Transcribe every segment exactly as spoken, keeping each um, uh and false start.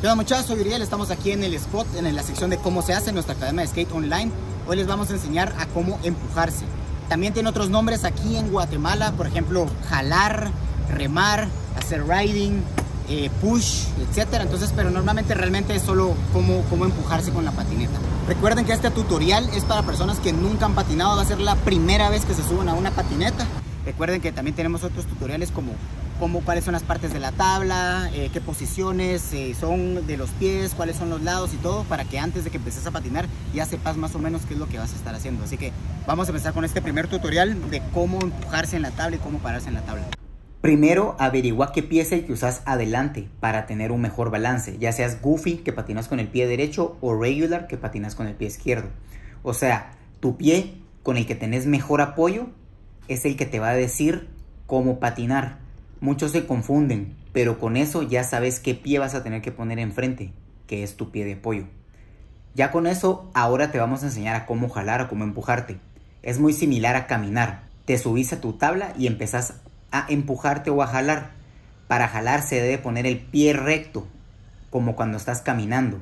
¿Qué onda, muchachos? Soy Uriel, estamos aquí en el spot, en la sección de cómo se hace en nuestra academia de skate online. Hoy les vamos a enseñar a cómo empujarse. También tiene otros nombres aquí en Guatemala, por ejemplo, jalar, remar, hacer riding, eh, push, etcétera. Entonces, pero normalmente realmente es solo cómo, cómo empujarse con la patineta. Recuerden que este tutorial es para personas que nunca han patinado, va a ser la primera vez que se suben a una patineta. Recuerden que también tenemos otros tutoriales como, como cuáles son las partes de la tabla, eh, qué posiciones eh, son de los pies, cuáles son los lados y todo, para que antes de que empieces a patinar ya sepas más o menos qué es lo que vas a estar haciendo. Así que vamos a empezar con este primer tutorial de cómo empujarse en la tabla y cómo pararse en la tabla. Primero, averigua qué pie es el que usas adelante para tener un mejor balance, ya seas goofy, que patinas con el pie derecho, o regular, que patinas con el pie izquierdo. O sea, tu pie con el que tenés mejor apoyo es el que te va a decir cómo patinar. Muchos se confunden, pero con eso ya sabes qué pie vas a tener que poner enfrente, que es tu pie de apoyo. Ya con eso, ahora te vamos a enseñar a cómo jalar o cómo empujarte. Es muy similar a caminar. Te subís a tu tabla y empezás a empujarte o a jalar. Para jalar se debe poner el pie recto, como cuando estás caminando.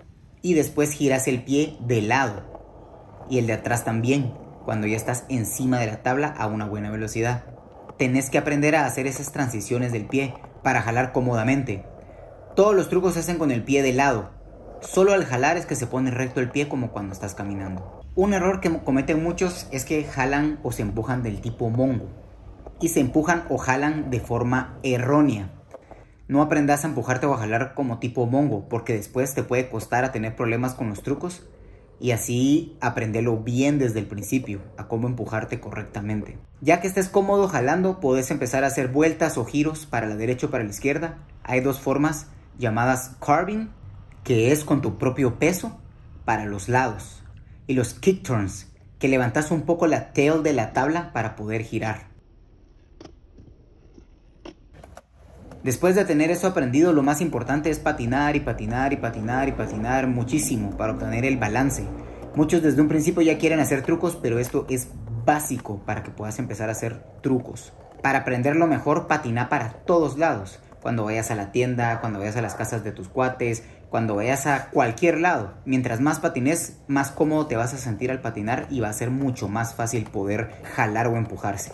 Y después giras el pie de lado. Y el de atrás también, cuando ya estás encima de la tabla a una buena velocidad. Tenés que aprender a hacer esas transiciones del pie para jalar cómodamente. Todos los trucos se hacen con el pie de lado. Solo al jalar es que se pone recto el pie, como cuando estás caminando. Un error que cometen muchos es que jalan o se empujan del tipo mongo. Y se empujan o jalan de forma errónea. No aprendas a empujarte o a jalar como tipo mongo, porque después te puede costar a tener problemas con los trucos. Y así aprenderlo bien desde el principio, a cómo empujarte correctamente. Ya que estés cómodo jalando, puedes empezar a hacer vueltas o giros para la derecha o para la izquierda. Hay dos formas llamadas carving, que es con tu propio peso para los lados. Y los kick turns, que levantas un poco la tail de la tabla para poder girar. Después de tener eso aprendido, lo más importante es patinar y patinar y patinar y patinar muchísimo para obtener el balance. Muchos desde un principio ya quieren hacer trucos, pero esto es básico para que puedas empezar a hacer trucos. Para aprenderlo mejor, patina para todos lados. Cuando vayas a la tienda, cuando vayas a las casas de tus cuates, cuando vayas a cualquier lado. Mientras más patines, más cómodo te vas a sentir al patinar y va a ser mucho más fácil poder jalar o empujarse.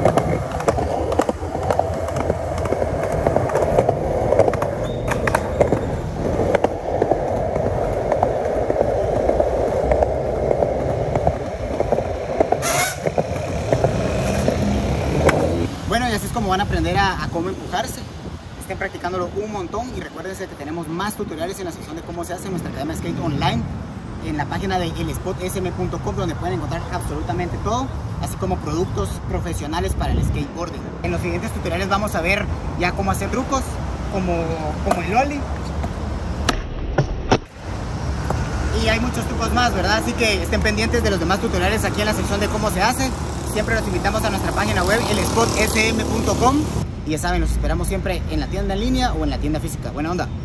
Bueno, y así es como van a aprender a, a cómo empujarse. Estén practicándolo un montón y recuérdense que tenemos más tutoriales en la sección de cómo se hace en nuestra academia de skate online, en la página de el spot s m punto com, donde pueden encontrar absolutamente todo, así como productos profesionales para el skateboarding. En los siguientes tutoriales vamos a ver ya cómo hacer trucos, como, como el ollie. Y hay muchos trucos más, ¿verdad? Así que estén pendientes de los demás tutoriales aquí en la sección de cómo se hace. Siempre los invitamos a nuestra página web, el spot s m punto com. Y ya saben, los esperamos siempre en la tienda en línea o en la tienda física. Buena onda.